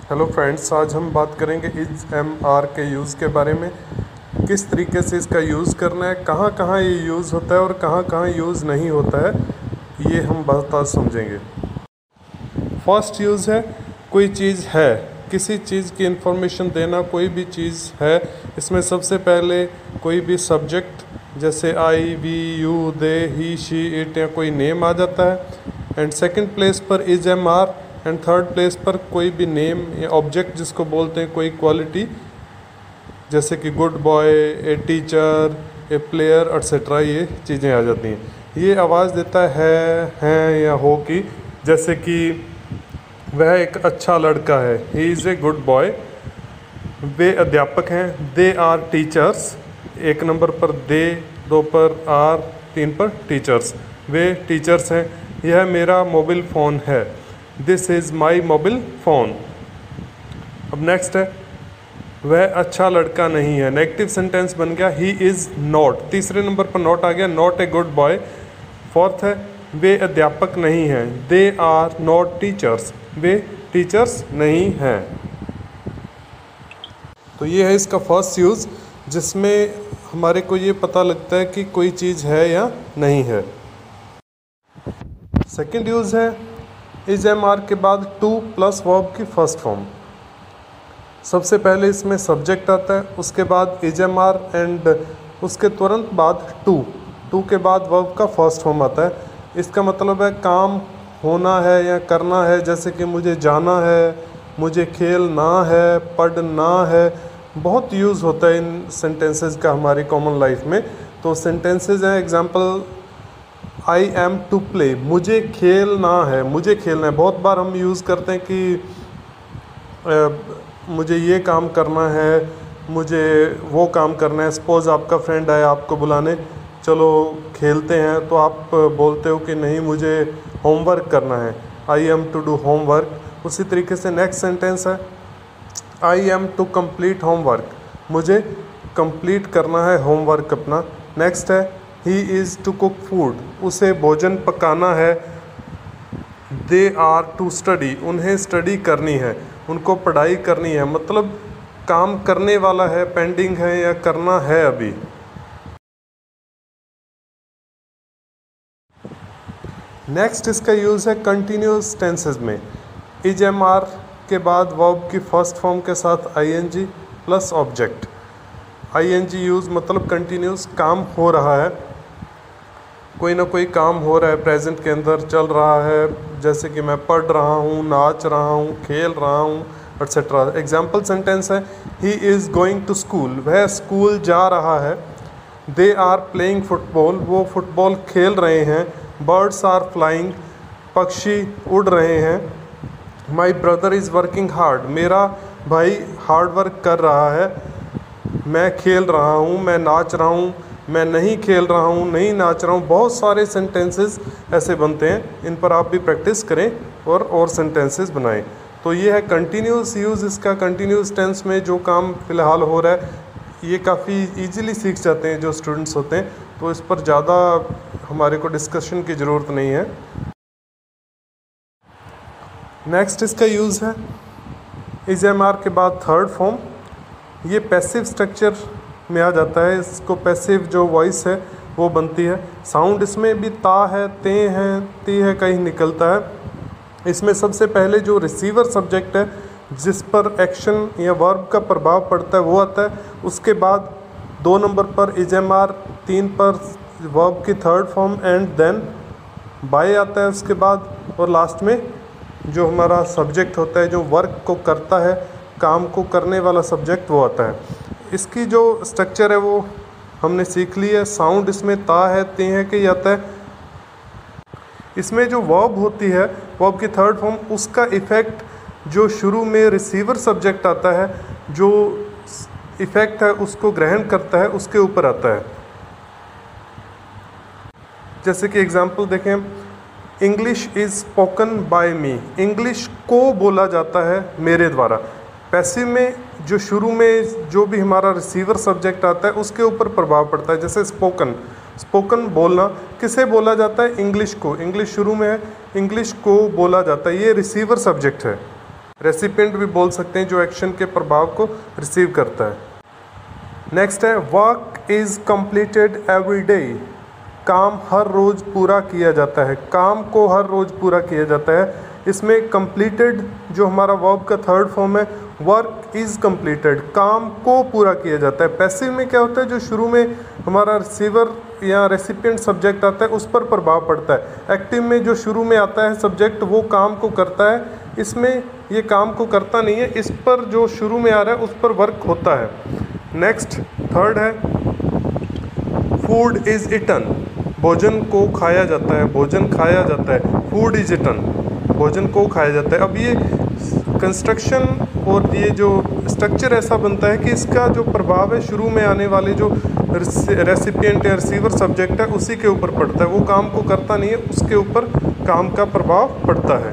Hello friends, आज हम बात करेंगे इज एम आर के यूज़ के बारे में। किस तरीके से इसका यूज़ करना है, कहाँ कहाँ ये यूज़ होता है और कहाँ कहाँ यूज़ नहीं होता है, ये हम बात आज समझेंगे। फर्स्ट यूज़ है, कोई चीज़ है, किसी चीज़ की इंफॉर्मेशन देना, कोई भी चीज़ है। इसमें सबसे पहले कोई भी सब्जेक्ट जैसे I, we, you, they, he, she, it या कोई नेम आ जाता है। एंड सेकंड प्लेस पर is am are and third place पर कोई भी नेम या ऑब्जेक्ट जिसको बोलते हैं, कोई क्वालिटी जैसे कि good boy, a teacher, a player etcetera, ये चीज़ें आ जाती हैं। ये आवाज़ देता है या हो की, जैसे कि वह एक अच्छा लड़का है, he is a good boy. वे अध्यापक हैं, दे आर टीचर्स। एक नंबर पर दे, दो पर आर, तीन पर टीचर्स, वे टीचर्स हैं। यह मेरा मोबाइल फ़ोन है, this is my mobile phone. अब नेक्स्ट है, वह अच्छा लड़का नहीं है, नेगेटिव सेंटेंस बन गया, ही इज़ नॉट। तीसरे नंबर पर नॉट आ गया, not a good boy. Fourth है, वे अध्यापक नहीं हैं, दे आर नॉट टीचर्स, वे टीचर्स नहीं हैं। तो ये है इसका फर्स्ट यूज़, जिसमें हमारे को ये पता लगता है कि कोई चीज़ है या नहीं है। सेकंड यूज़ है, इज एम आर के बाद टू प्लस वर्ब की फर्स्ट फॉर्म। सबसे पहले इसमें सब्जेक्ट आता है, उसके बाद इज एम आर एंड उसके तुरंत बाद टू के बाद वर्ब का फर्स्ट फॉर्म आता है। इसका मतलब है काम होना है या करना है, जैसे कि मुझे जाना है, मुझे खेलना है, पढ़ना है। बहुत यूज़ होता है इन सेंटेंसेस का हमारी कॉमन लाइफ में। तो सेंटेंसेस हैं, example I am to play, मुझे खेलना है, मुझे खेलना है। बहुत बार हम यूज़ करते हैं कि मुझे ये काम करना है, मुझे वो काम करना है। सपोज़ आपका फ्रेंड आया आपको बुलाने, चलो खेलते हैं, तो आप बोलते हो कि नहीं, मुझे होमवर्क करना है, I am to do homework. उसी तरीके से नेक्स्ट सेंटेंस है, I am to complete homework, मुझे कंप्लीट करना है होमवर्क अपना। नेक्स्ट है, he is to cook food, उसे भोजन पकाना है। दे आर टू स्टडी, उन्हें स्टडी करनी है, उनको पढ़ाई करनी है। मतलब काम करने वाला है, पेंडिंग है या करना है अभी। नेक्स्ट इसका यूज़ है कंटिन्यूस टेंसेस में। इज एम आर के बाद वर्ब की फर्स्ट फॉर्म के साथ ING plus object. ING use मतलब कंटिन्यूस, काम हो रहा है, कोई ना कोई काम हो रहा है, प्रेजेंट के अंदर चल रहा है, जैसे कि मैं पढ़ रहा हूँ, नाच रहा हूँ, खेल रहा हूँ एट्सेट्रा। एग्जाम्पल सेंटेंस है, he is going to school, वह स्कूल जा रहा है। दे आर प्लेइंग फुटबॉल, वो फुटबॉल खेल रहे हैं। बर्ड्स आर फ्लाइंग, पक्षी उड़ रहे हैं। My brother is working hard, मेरा भाई हार्ड वर्क कर रहा है। मैं खेल रहा हूँ, मैं नाच रहा हूँ, मैं नहीं खेल रहा हूँ, नहीं नाच रहा हूँ। बहुत सारे सेंटेंसेस ऐसे बनते हैं, इन पर आप भी प्रैक्टिस करें और सेंटेंसेस बनाएं। तो ये है कंटिन्यूस यूज़ इसका। कंटिन्यूस टेंस में जो काम फ़िलहाल हो रहा है, ये काफ़ी इजीली सीख जाते हैं जो स्टूडेंट्स होते हैं, तो इस पर ज़्यादा हमारे को डिस्कशन की ज़रूरत नहीं है। नेक्स्ट इसका यूज़ है, इज एम आर के बाद थर्ड फॉर्म। ये पैसिव स्ट्रक्चर में आ जाता है, इसको पैसिव जो वॉइस है वो बनती है। साउंड इसमें भी ता है, ते हैं, ती है, कहीं निकलता है। इसमें सबसे पहले जो रिसीवर सब्जेक्ट है, जिस पर एक्शन या वर्ब का प्रभाव पड़ता है, वो आता है। उसके बाद 2 नंबर पर इज एम आर, 3 पर वर्ब की third form and then by आता है उसके बाद, और लास्ट में जो हमारा सब्जेक्ट होता है, जो वर्क को करता है, काम को करने वाला सब्जेक्ट, वो आता है। इसकी जो स्ट्रक्चर है वो हमने सीख ली है। साउंड इसमें ता है, ते है, के आता है। इसमें जो वर्ब होती है, वर्ब की थर्ड फॉर्म, उसका इफ़ेक्ट जो शुरू में रिसीवर सब्जेक्ट आता है, जो इफ़ेक्ट है उसको ग्रहण करता है, उसके ऊपर आता है। जैसे कि एग्जांपल देखें, English is spoken by me, English को बोला जाता है मेरे द्वारा। पैसिव में जो शुरू में जो भी हमारा रिसीवर सब्जेक्ट आता है, उसके ऊपर प्रभाव पड़ता है। जैसे स्पोकन बोलना, किसे बोला जाता है? इंग्लिश को। इंग्लिश शुरू में है, इंग्लिश को बोला जाता है, ये रिसीवर सब्जेक्ट है। रेसिपिएंट भी बोल सकते हैं जो एक्शन के प्रभाव को रिसीव करता है। नेक्स्ट है work is completed every day. काम हर रोज़ पूरा किया जाता है, काम को हर रोज़ पूरा किया जाता है। इसमें कंप्लीटेड जो हमारा वर्ब का थर्ड फॉर्म है, वर्क इज़ कंप्लीटेड, काम को पूरा किया जाता है। पैसिव में क्या होता है, जो शुरू में हमारा रिसीवर या रेसिपिएंट सब्जेक्ट आता है उस पर प्रभाव पड़ता है। एक्टिव में जो शुरू में आता है सब्जेक्ट वो काम को करता है, इसमें ये काम को करता नहीं है, इस पर जो शुरू में आ रहा है उस पर वर्क होता है। नेक्स्ट थर्ड है फूड इज़ इटन, भोजन को खाया जाता है, भोजन खाया जाता है। फूड इज़ इटन, भोजन को खाया जाता है। अब ये कंस्ट्रक्शन और ये जो स्ट्रक्चर ऐसा बनता है कि इसका जो प्रभाव है शुरू में आने वाले जो रेसिपिएंट या रिसीवर सब्जेक्ट है उसी के ऊपर पड़ता है। वो काम को करता नहीं है, उसके ऊपर काम का प्रभाव पड़ता है।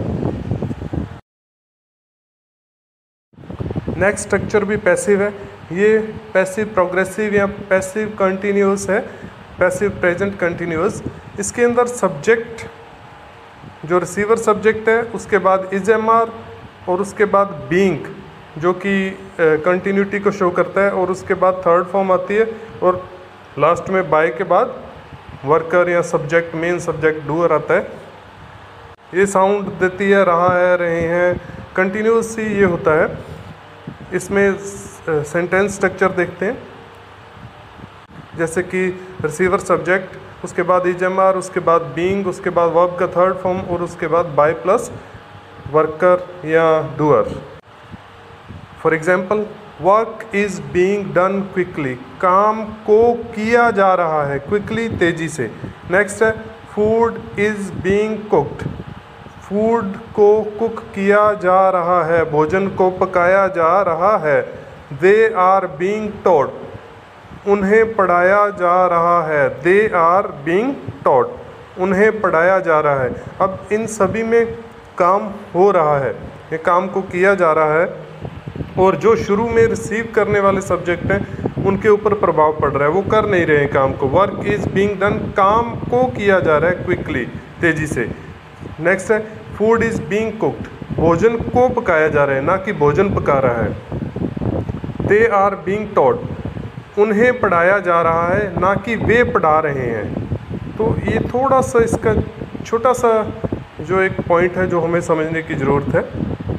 नेक्स्ट स्ट्रक्चर भी पैसिव है। ये पैसिव प्रोग्रेसिव या पैसिव कंटिन्यूअस है, पैसिव प्रेजेंट कंटिन्यूअस। इसके अंदर सब्जेक्ट जो रिसीवर सब्जेक्ट है, उसके बाद इज एम आर और उसके बाद बीइंग जो कि कंटिन्यूटी को शो करता है, और उसके बाद थर्ड फॉर्म आती है, और लास्ट में बाय के बाद वर्कर या सब्जेक्ट मेन सब्जेक्ट डूअर आता है। ये साउंड देती है रहा है, रहे हैं, कंटिन्यूअस ही ये होता है। इसमें सेंटेंस स्ट्रक्चर देखते हैं, जैसे कि रिसीवर सब्जेक्ट, उसके बाद इज एम आर, उसके बाद बीइंग, उसके बाद वर्ब का थर्ड फॉर्म और उसके बाद बाय प्लस वर्कर या doer. For example work is being done quickly, काम को किया जा रहा है क्विकली, तेज़ी से। नेक्स्ट है food is being cooked, food को कुक किया जा रहा है, भोजन को पकाया जा रहा है। दे आर बीइंग टॉट, उन्हें पढ़ाया जा रहा है। दे आर बीइंग टॉट, उन्हें पढ़ाया जा रहा है। अब इन सभी में काम हो रहा है, ये काम को किया जा रहा है, और जो शुरू में रिसीव करने वाले सब्जेक्ट हैं उनके ऊपर प्रभाव पड़ रहा है, वो कर नहीं रहे हैं काम को। वर्क इज़ बीइंग डन, काम को किया जा रहा है क्विकली, तेज़ी से। नेक्स्ट है फूड इज़ बीइंग कुक्ड, भोजन को पकाया जा रहा है, ना कि भोजन पका रहा है। दे आर बीइंग टॉट, उन्हें पढ़ाया जा रहा है, ना कि वे पढ़ा रहे हैं। तो ये थोड़ा सा इसका छोटा सा जो एक पॉइंट है जो हमें समझने की ज़रूरत है।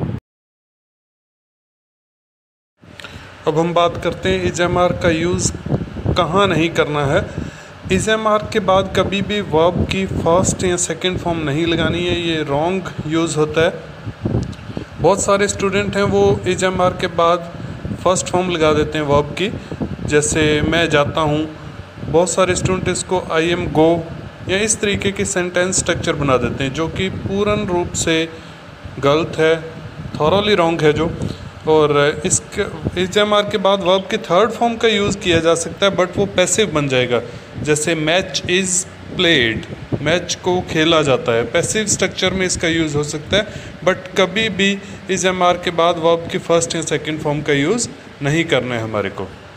अब हम बात करते हैं इज एम आर का यूज़ कहाँ नहीं करना है। इज एम आर के बाद कभी भी वर्ब की फर्स्ट या सेकंड फॉर्म नहीं लगानी है, ये रॉन्ग यूज़ होता है। बहुत सारे स्टूडेंट हैं वो इज एम आर के बाद फर्स्ट फॉर्म लगा देते हैं वर्ब की, जैसे मैं जाता हूँ। बहुत सारे स्टूडेंट इसको आई एम गो या इस तरीके की सेंटेंस स्ट्रक्चर बना देते हैं, जो कि पूर्ण रूप से गलत है, थॉरली रॉन्ग है जो। और इसके इज एम आर के बाद वर्ब के थर्ड फॉर्म का यूज़ किया जा सकता है, बट वो पैसिव बन जाएगा। जैसे मैच इज़ प्लेड, मैच को खेला जाता है, पैसिव स्ट्रक्चर में इसका यूज़ हो सकता है, बट कभी भी इज एम आर के बाद वर्ब की फर्स्ट या सेकंड फॉर्म का यूज़ नहीं करना है हमारे को।